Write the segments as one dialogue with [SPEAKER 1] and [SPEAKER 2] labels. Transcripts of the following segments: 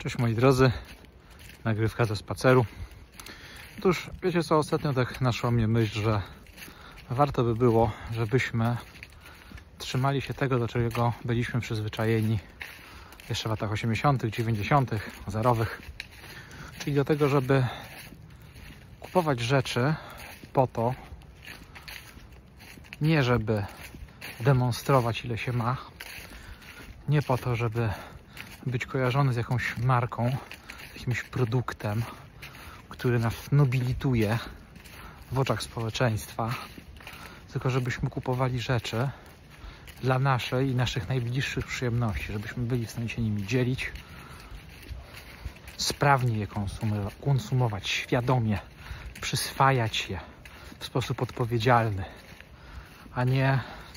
[SPEAKER 1] Cześć moi drodzy, nagrywka ze spaceru. Otóż wiecie co, ostatnio tak naszła mnie myśl, że warto by było, żebyśmy trzymali się tego, do czego byliśmy przyzwyczajeni jeszcze w latach 80., 90., zerowych. Czyli do tego, żeby kupować rzeczy po to, nie żeby demonstrować ile się ma, nie po to, żeby być kojarzony z jakąś marką, jakimś produktem, który nas nobilituje w oczach społeczeństwa, tylko żebyśmy kupowali rzeczy dla naszej i naszych najbliższych przyjemności, żebyśmy byli w stanie się nimi dzielić, sprawnie je konsumować, świadomie, przyswajać je w sposób odpowiedzialny, a nie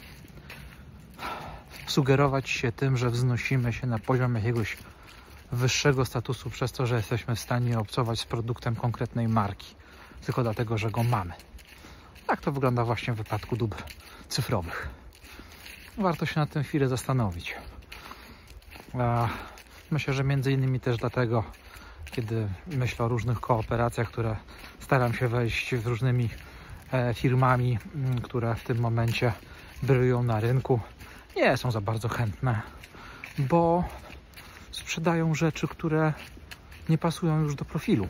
[SPEAKER 1] sugerować się tym, że wznosimy się na poziom jakiegoś wyższego statusu przez to, że jesteśmy w stanie obcować z produktem konkretnej marki, tylko dlatego, że go mamy. Tak to wygląda właśnie w wypadku dóbr cyfrowych. Warto się nad tym chwilę zastanowić. Myślę, że między innymi też dlatego, kiedy myślę o różnych kooperacjach, które staram się wejść z różnymi firmami, które w tym momencie brylują na rynku, nie są za bardzo chętne, bo sprzedają rzeczy, które nie pasują już do profilu.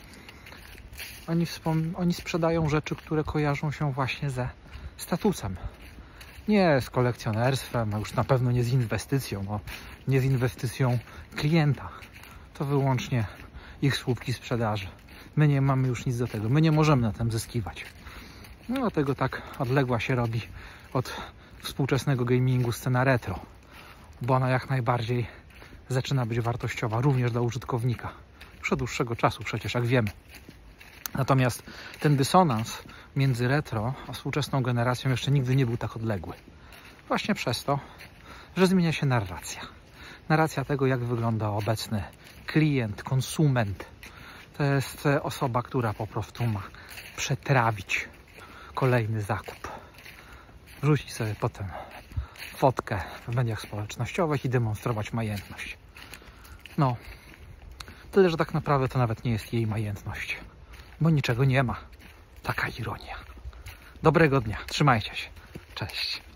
[SPEAKER 1] Oni sprzedają rzeczy, które kojarzą się właśnie ze statusem. Nie z kolekcjonerstwem, a już na pewno nie z inwestycją, nie z inwestycją klienta. To wyłącznie ich słupki sprzedaży. My nie mamy już nic do tego. My nie możemy na tym zyskiwać. No dlatego tak odległa się robi od współczesnego gamingu scena retro, bo ona jak najbardziej zaczyna być wartościowa również dla użytkownika. Już od dłuższego czasu przecież, jak wiemy. Natomiast ten dysonans między retro a współczesną generacją jeszcze nigdy nie był tak odległy. Właśnie przez to, że zmienia się narracja. Narracja tego, jak wygląda obecny klient, konsument. To jest osoba, która po prostu ma przetrawić kolejny zakup. Wrzucić sobie potem fotkę w mediach społecznościowych i demonstrować majętność. No, tyle, że tak naprawdę to nawet nie jest jej majętność, bo niczego nie ma. Taka ironia. Dobrego dnia, trzymajcie się. Cześć.